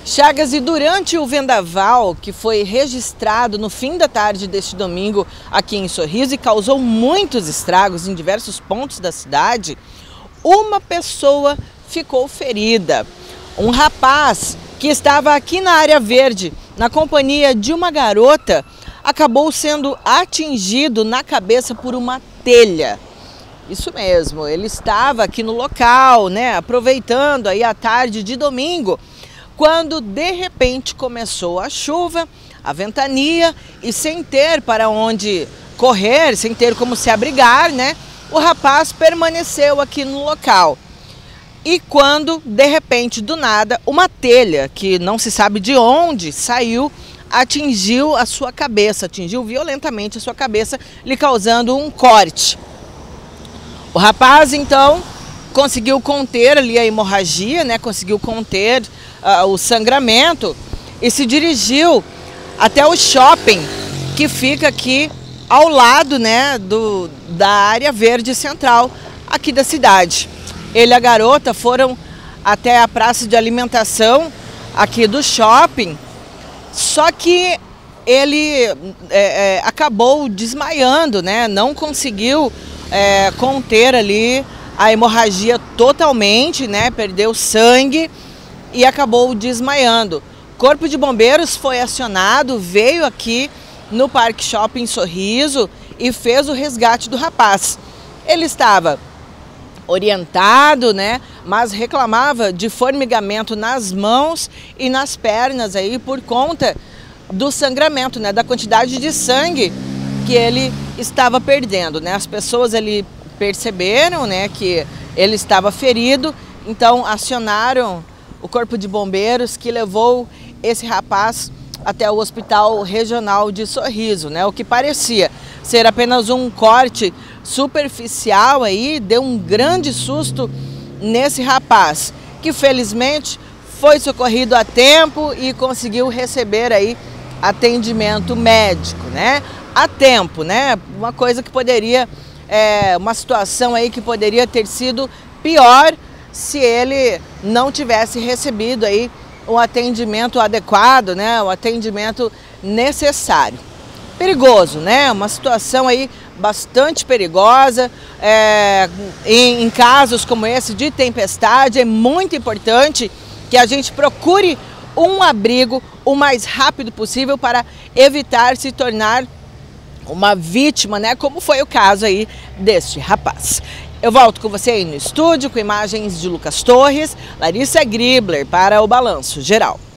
Chagas, e durante o vendaval que foi registrado no fim da tarde deste domingo aqui em Sorriso e causou muitos estragos em diversos pontos da cidade, uma pessoa ficou ferida. Um rapaz que estava aqui na área verde, na companhia de uma garota, acabou sendo atingido na cabeça por uma telha. Isso mesmo, ele estava aqui no local, aproveitando aí a tarde de domingo, quando de repente começou a chuva, a ventania, e sem ter para onde correr, sem ter como se abrigar, o rapaz permaneceu aqui no local. E quando de repente, do nada, uma telha, que não se sabe de onde saiu, atingiu a sua cabeça, atingiu violentamente a sua cabeça, lhe causando um corte. O rapaz então conseguiu conter ali a hemorragia, conseguiu conter o sangramento e se dirigiu até o shopping que fica aqui ao lado da área verde central aqui da cidade. Ele e a garota foram até a praça de alimentação aqui do shopping, só que ele acabou desmaiando, não conseguiu conter ali a hemorragia totalmente, perdeu sangue e acabou desmaiando. O Corpo de Bombeiros foi acionado, veio aqui no Parque Shopping Sorriso e fez o resgate do rapaz. Ele estava orientado, mas reclamava de formigamento nas mãos e nas pernas aí por conta do sangramento, da quantidade de sangue que ele estava perdendo, As pessoas ali perceberam, que ele estava ferido, então acionaram o Corpo de Bombeiros, que levou esse rapaz até o Hospital Regional de Sorriso, O que parecia ser apenas um corte superficial aí, deu um grande susto nesse rapaz, que felizmente foi socorrido a tempo e conseguiu receber aí atendimento médico, a tempo, uma coisa que poderia, uma situação aí que poderia ter sido pior se ele não tivesse recebido aí um atendimento adequado, o atendimento necessário. Perigoso, uma situação aí bastante perigosa, em casos como esse de tempestade, é muito importante que a gente procure um abrigo o mais rápido possível para evitar se tornar uma vítima, como foi o caso aí deste rapaz. Eu volto com você aí no estúdio com imagens de Lucas Torres, Larissa Gribler para o Balanço Geral.